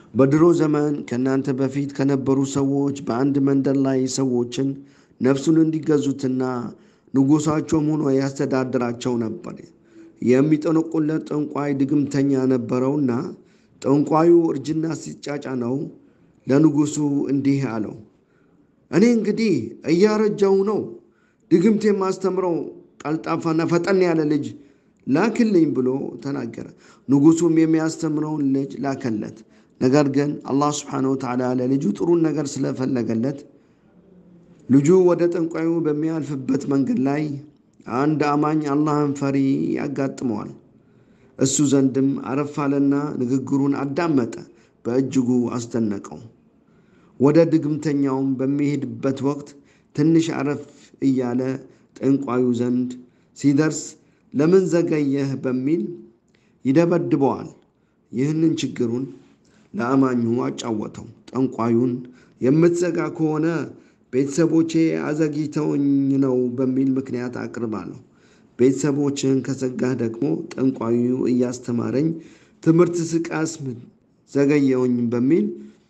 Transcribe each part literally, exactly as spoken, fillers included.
በድሮ ዘመን ከእናንተ በፊት ከነበሩ ሰዎች በአንድ መንደር ላይ ሰዎችን ነፍሱን እንዲገዙትና ንጉሳቸውም ሆኖ ያስተዳድራቸው ነበር። የሚጠነቁለት ጠንቋይ ድግምተኛ ነበረውና ጠንቋዩ እርጅና ሲጫጫነው ለንጉሱ እንዲህ አለው፣ እኔ እንግዲህ እያረጀው ነው። ድግምት የማስተምረው ቀልጣፋና ፈጠን ያለ ልጅ ላክልኝ ብሎ ተናገረ። ንጉሱም የሚያስተምረውን ልጅ ላከለት። ነገር ግን አላህ ስብሓነሁ ወተዓላ ለልጁ ጥሩን ነገር ስለፈለገለት ልጁ ወደ ጠንቋዩ በሚያልፍበት መንገድ ላይ አንድ አማኝ አላህን ፈሪ ያጋጥመዋል። እሱ ዘንድም አረፍ አለና ንግግሩን አዳመጠ፣ በእጅጉ አስደነቀው። ወደ ድግምተኛውም በሚሄድበት ወቅት ትንሽ አረፍ እያለ ጠንቋዩ ዘንድ ሲደርስ ለምን ዘገየህ በሚል ይደበድበዋል። ይህንን ችግሩን ለአማኙ አጫወተው። ጠንቋዩን የምትዘጋ ከሆነ ቤተሰቦቼ አዘግይተውኝ ነው በሚል ምክንያት አቅርባለሁ። ቤተሰቦችን ከዘጋህ ደግሞ ጠንቋዩ እያስተማረኝ ትምህርት ስቃስም ዘገየውኝ በሚል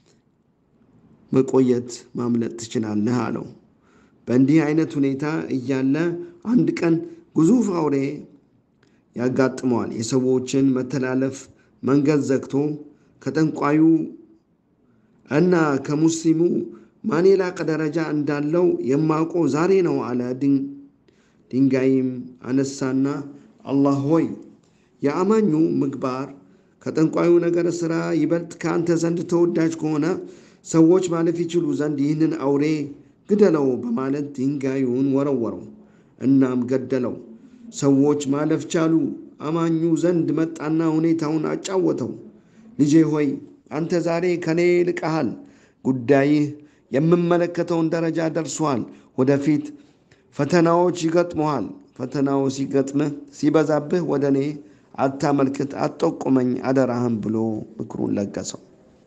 መቆየት ማምለጥ ትችላለህ አለው። በእንዲህ አይነት ሁኔታ እያለ አንድ ቀን ግዙፍ አውሬ ያጋጥመዋል። የሰዎችን መተላለፍ መንገድ ዘግቶ ከጠንቋዩ እና ከሙስሊሙ ማን የላቀ ደረጃ እንዳለው የማውቀው ዛሬ ነው አለ። ድንጋይም አነሳና አላህ ሆይ የአማኙ ምግባር ከጠንቋዩ ነገር ሥራ ይበልጥ ከአንተ ዘንድ ተወዳጅ ከሆነ ሰዎች ማለፍ ይችሉ ዘንድ ይህንን አውሬ ግደለው በማለት ድንጋዩን ወረወረው። እናም ገደለው። ሰዎች ማለፍ ቻሉ። አማኙ ዘንድ መጣና ሁኔታውን አጫወተው። ልጄ ሆይ አንተ ዛሬ ከኔ ልቀሃል። ጉዳይህ የምመለከተውን ደረጃ ደርሷል። ወደፊት ፈተናዎች ይገጥመዋል። ፈተናው ሲገጥምህ ሲበዛብህ ወደ እኔ አታመልክት፣ አትጠቁመኝ አደራህም ብሎ ምክሩን ለገሰው።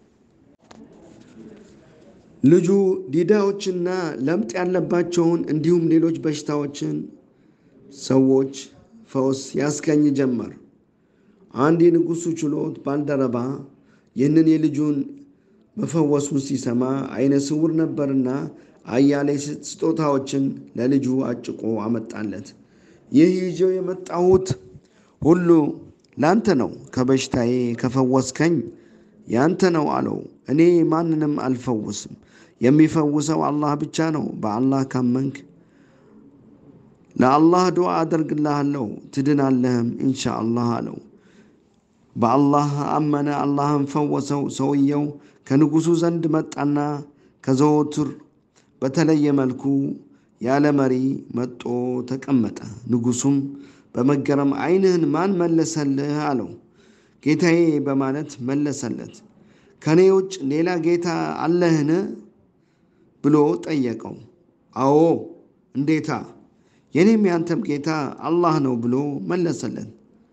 ልጁ ዲዳዎችና ለምጥ ያለባቸውን እንዲሁም ሌሎች በሽታዎችን ሰዎች ፈውስ ያስገኝ ጀመር። አንድ የንጉሱ ችሎት ባልደረባ ይህንን የልጁን መፈወሱን ሲሰማ አይነ ስውር ነበርና አያሌ ስጦታዎችን ለልጁ አጭቆ አመጣለት። ይህ ይዤው የመጣሁት ሁሉ ላንተ ነው፣ ከበሽታዬ ከፈወስከኝ ያንተ ነው አለው። እኔ ማንንም አልፈውስም፣ የሚፈውሰው አላህ ብቻ ነው። በአላህ ካመንክ ለአላህ ዱዓ አደርግልሃለሁ ትድናለህም ኢንሻአላህ አለው። በአላህ አመነ፣ አላህም ፈወሰው። ሰውየው ከንጉሱ ዘንድ መጣና ከዘወትር በተለየ መልኩ ያለ መሪ መጦ ተቀመጠ። ንጉሱም በመገረም ዓይንህን ማን መለሰልህ አለው። ጌታዬ በማለት መለሰለት። ከኔ ውጭ ሌላ ጌታ አለህን ብሎ ጠየቀው። አዎ እንዴታ፣ የኔም ያንተም ጌታ አላህ ነው ብሎ መለሰለት።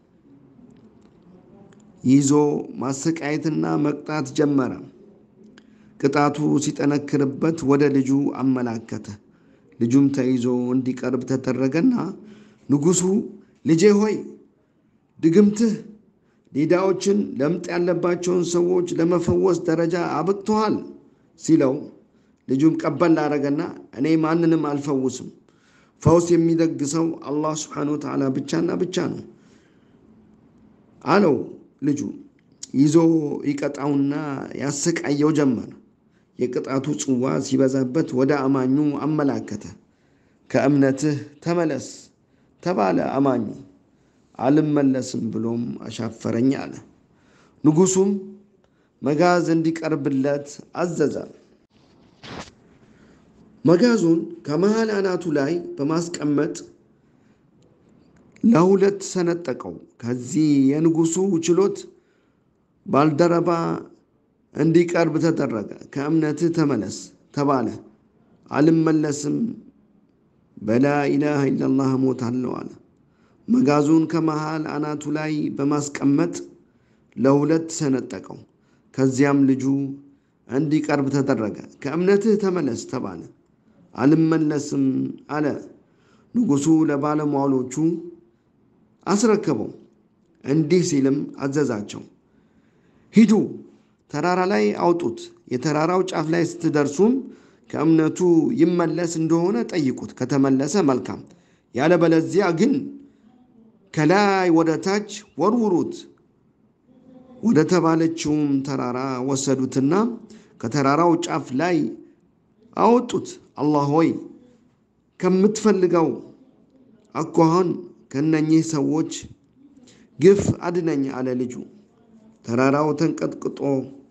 ይዞ ማሰቃየትና መቅጣት ጀመረ። ቅጣቱ ሲጠነክርበት ወደ ልጁ አመላከተ። ልጁም ተይዞ እንዲቀርብ ተደረገና ንጉሱ ልጄ ሆይ ድግምትህ ዲዳዎችን ለምጥ ያለባቸውን ሰዎች ለመፈወስ ደረጃ አብቅተዋል ሲለው፣ ልጁም ቀበል አረገና እኔ ማንንም አልፈውስም፣ ፈውስ የሚደግሰው አላህ ስብሓነሁ ወተዓላ ብቻና ብቻ ነው አለው። ልጁ ይዞ ይቀጣውና ያሰቃየው ጀመር። የቅጣቱ ጽዋ ሲበዛበት ወደ አማኙ አመላከተ። ከእምነትህ ተመለስ ተባለ። አማኙ አልመለስም ብሎም አሻፈረኝ አለ። ንጉሱም መጋዝ እንዲቀርብለት አዘዘ። መጋዙን ከመሃል አናቱ ላይ በማስቀመጥ ለሁለት ሰነጠቀው። ከዚህ የንጉሱ ችሎት ባልደረባ እንዲቀርብ ተደረገ። ከእምነትህ ተመለስ ተባለ። አልመለስም፣ በላ ኢላሃ ኢላላህ እሞታለሁ አለ። መጋዙን ከመሃል አናቱ ላይ በማስቀመጥ ለሁለት ሰነጠቀው። ከዚያም ልጁ እንዲቀርብ ተደረገ። ከእምነትህ ተመለስ ተባለ። አልመለስም አለ። ንጉሱ ለባለሟሎቹ አስረከበው። እንዲህ ሲልም አዘዛቸው፣ ሂዱ ተራራ ላይ አውጡት። የተራራው ጫፍ ላይ ስትደርሱም ከእምነቱ ይመለስ እንደሆነ ጠይቁት። ከተመለሰ መልካም፣ ያለበለዚያ ግን ከላይ ወደ ታች ወርውሩት። ወደ ተባለችውም ተራራ ወሰዱትና ከተራራው ጫፍ ላይ አወጡት። አላህ ሆይ ከምትፈልገው አኳኋን ከነኚህ ሰዎች ግፍ አድነኝ አለ ልጁ። ተራራው ተንቀጥቅጦ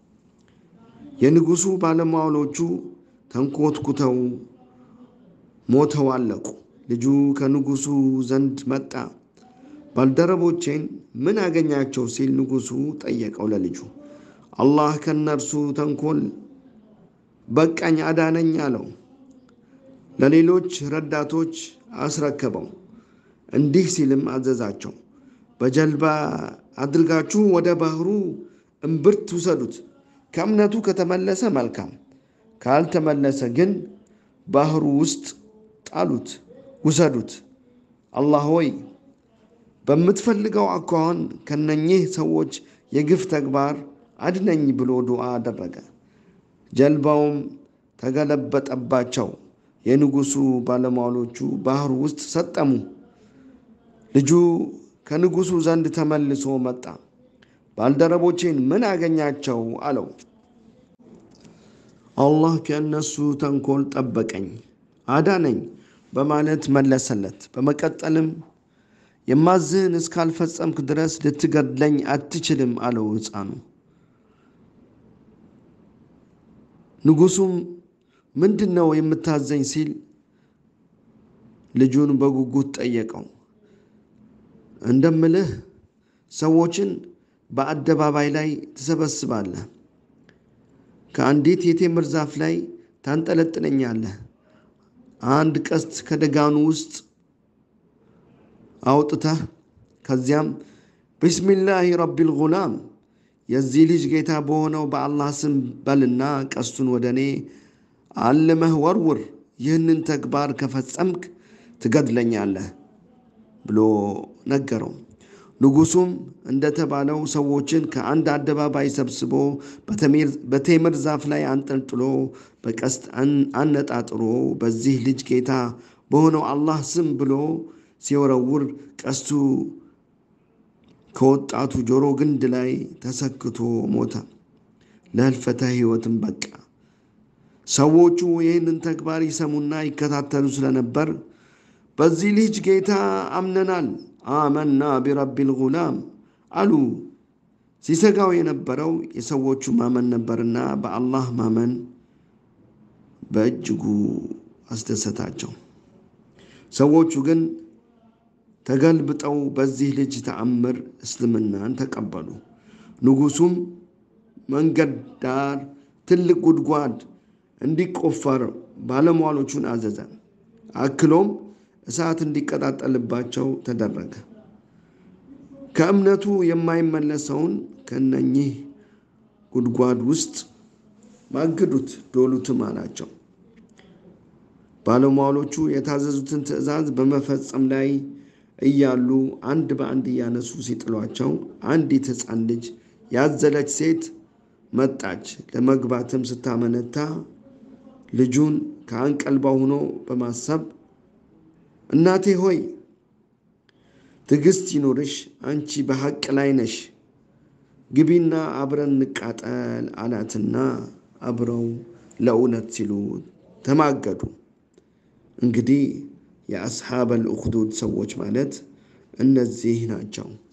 የንጉሱ ባለሟሎቹ ተንኮትኩተው ሞተው አለቁ። ልጁ ከንጉሱ ዘንድ መጣ። ባልደረቦቼን ምን አገኛቸው ሲል ንጉሱ ጠየቀው ለልጁ። አላህ ከነርሱ ተንኮል በቃኝ አዳነኝ አለው። ለሌሎች ረዳቶች አስረከበው። እንዲህ ሲልም አዘዛቸው፣ በጀልባ አድርጋችሁ ወደ ባህሩ እምብርት ውሰዱት። ከእምነቱ ከተመለሰ መልካም፣ ካልተመለሰ ግን ባህሩ ውስጥ ጣሉት፣ ውሰዱት። አላህ ሆይ በምትፈልገው አኳኋን ከነኚህ ሰዎች የግፍ ተግባር አድነኝ ብሎ ዱዓ አደረገ። ጀልባውም ተገለበጠባቸው። የንጉሱ ባለሟሎቹ ባህሩ ውስጥ ሰጠሙ። ልጁ ከንጉሱ ዘንድ ተመልሶ መጣ። ባልደረቦቼን ምን አገኛቸው አለው። አላህ ከእነሱ ተንኮል ጠበቀኝ አዳነኝ በማለት መለሰለት። በመቀጠልም የማዝህን እስካልፈጸምክ ድረስ ልትገድለኝ አትችልም አለው ሕፃኑ። ንጉሱም ምንድን ነው የምታዘኝ ሲል ልጁን በጉጉት ጠየቀው። እንደምልህ ሰዎችን በአደባባይ ላይ ትሰበስባለህ፣ ከአንዲት የቴምር ዛፍ ላይ ታንጠለጥለኛለህ፣ አንድ ቀስት ከደጋኑ ውስጥ አውጥተህ ከዚያም ቢስሚላሂ ረቢል ጉላም የዚህ ልጅ ጌታ በሆነው በአላህ ስም በልና ቀስቱን ወደ እኔ አልመህ ወርውር፣ ይህንን ተግባር ከፈጸምክ ትገድለኛለህ ብሎ ነገረው። ንጉሱም እንደተባለው ሰዎችን ከአንድ አደባባይ ሰብስቦ በቴምር ዛፍ ላይ አንጠልጥሎ በቀስት አነጣጥሮ በዚህ ልጅ ጌታ በሆነው አላህ ስም ብሎ ሲወረውር ቀስቱ ከወጣቱ ጆሮ ግንድ ላይ ተሰክቶ ሞተ። ለህልፈተ ሕይወትም በቃ። ሰዎቹ ይህንን ተግባር ይሰሙና ይከታተሉ ስለነበር በዚህ ልጅ ጌታ አምነናል፣ አመና ቢረቢል ጉላም አሉ። ሲሰጋው የነበረው የሰዎቹ ማመን ነበርና በአላህ ማመን በእጅጉ አስደሰታቸው። ሰዎቹ ግን ተገልብጠው በዚህ ልጅ ተአምር እስልምናን ተቀበሉ። ንጉሱም መንገድ ዳር ትልቅ ጉድጓድ እንዲቆፈር ባለሟሎቹን አዘዘ። አክሎም እሳት እንዲቀጣጠልባቸው ተደረገ። ከእምነቱ የማይመለሰውን ከነኚህ ጉድጓድ ውስጥ ማግዱት፣ ዶሉትም አላቸው። ባለሟሎቹ የታዘዙትን ትዕዛዝ በመፈጸም ላይ እያሉ አንድ በአንድ እያነሱ ሲጥሏቸው አንዲት ሕፃን ልጅ ያዘለች ሴት መጣች። ለመግባትም ስታመነታ ልጁን ከአንቀልባ ሆኖ በማሰብ እናቴ ሆይ ትዕግስት ይኑርሽ፣ አንቺ በሐቅ ላይ ነሽ፣ ግቢና አብረን እንቃጠል አላትና አብረው ለእውነት ሲሉ ተማገዱ። እንግዲህ የአስሓበል ኡኽዱድ ሰዎች ማለት እነዚህ ናቸው።